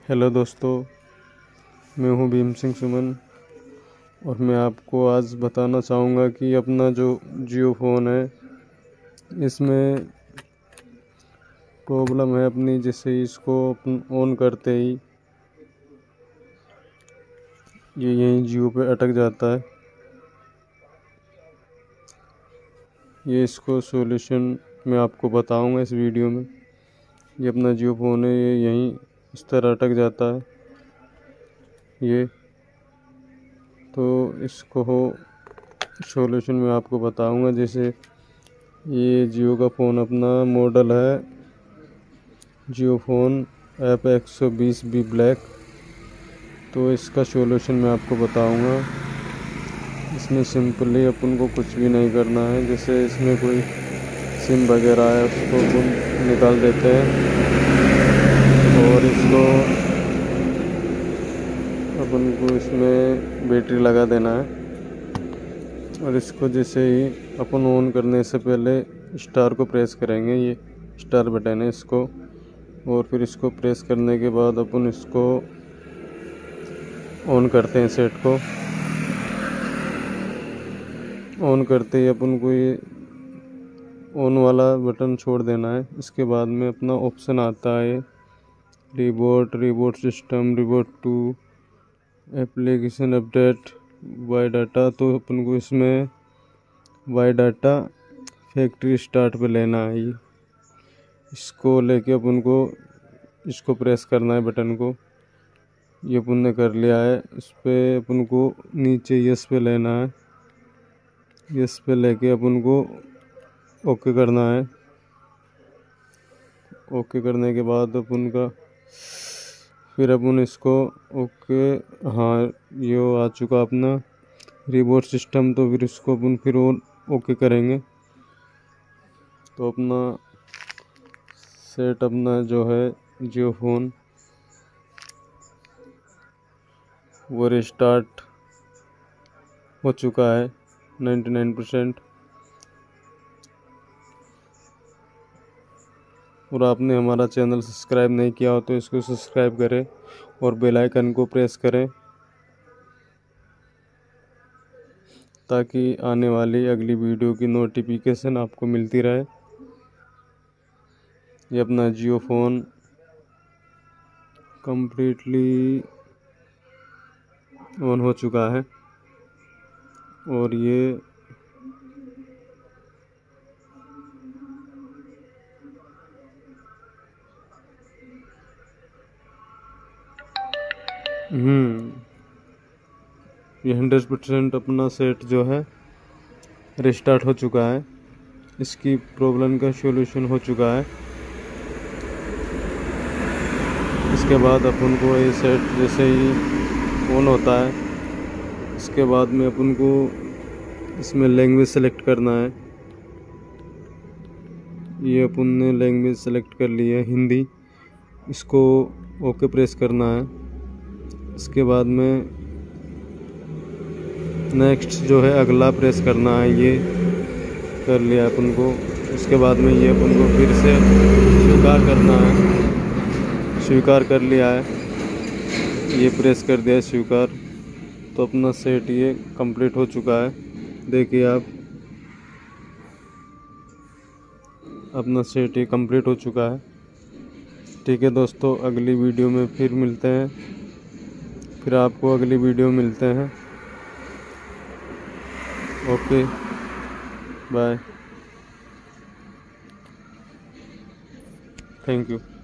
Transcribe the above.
Hello दोस्तों, मैं हूं भीम सिंह सुमन और मैं आपको आज बताना चाहूँगा कि अपना जो जियो फ़ोन है इसमें प्रॉब्लम है अपनी। जैसे इसको अपन ऑन करते ही ये यहीं जियो पे अटक जाता है। ये इसको सॉल्यूशन मैं आपको बताऊंगा इस वीडियो में। ये अपना जियो फ़ोन है, ये यहीं इस तरह अटक जाता है। ये तो इसको सॉल्यूशन मैं आपको बताऊंगा। जैसे ये जियो का फ़ोन अपना मॉडल है जियो फ़ोन F120B ब्लैक। तो इसका सॉल्यूशन मैं आपको बताऊंगा। इसमें सिंपली अपन को कुछ भी नहीं करना है। जैसे इसमें कोई सिम वगैरह है उसको अपन निकाल देते हैं और इसको अपन को इसमें बैटरी लगा देना है। और इसको जैसे ही अपन ऑन करने से पहले स्टार को प्रेस करेंगे, ये स्टार बटन है इसको, और फिर इसको प्रेस करने के बाद अपन इसको ऑन करते हैं। सेट को ऑन करते ही अपन को ये ऑन वाला बटन छोड़ देना है। इसके बाद में अपना ऑप्शन आता है reboot system, reboot to application update wipe data. तो अपन को इसमें वाई डाटा फैक्ट्री स्टार्ट पे लेना है। ये इसको लेके अपन को इसको प्रेस करना है बटन को। ये अपन ने कर लिया है। इस पर अपन को नीचे यस पे लेना है। यस पे लेके अपन को ओके करना है। ओके करने के बाद अपन का फिर अपन इसको ओके, हाँ ये आ चुका अपना रिबूट सिस्टम। तो फिर इसको अपन फिर ओके करेंगे तो अपना सेट अपना जो है जियो फ़ोन वो रिस्टार्ट हो चुका है 99%। और आपने हमारा चैनल सब्सक्राइब नहीं किया हो तो इसको सब्सक्राइब करें और बेल आइकन को प्रेस करें ताकि आने वाली अगली वीडियो की नोटिफिकेशन आपको मिलती रहे। ये अपना जियो फ़ोन कंप्लीटली ऑन हो चुका है और ये ये 100% अपना सेट जो है रिस्टार्ट हो चुका है। इसकी प्रॉब्लम का सॉल्यूशन हो चुका है। इसके बाद अपन को ये सेट जैसे ही ऑन होता है, इसके बाद में अपन को इसमें लैंग्वेज सेलेक्ट करना है। ये अपन ने लैंग्वेज सेलेक्ट कर ली है हिंदी। इसको ओके प्रेस करना है। इसके बाद में नेक्स्ट जो है अगला प्रेस करना है। ये कर लिया अपन को। इसके बाद में ये अपन को फिर से स्वीकार करना है। स्वीकार कर लिया है, ये प्रेस कर दिया स्वीकार। तो अपना सेट ये कंप्लीट हो चुका है। देखिए आप, अपना सेट ये कंप्लीट हो चुका है। ठीक है दोस्तों, अगली वीडियो में फिर मिलते हैं। फिर आपको अगली वीडियो में मिलते हैं। Okay, bye, thank you.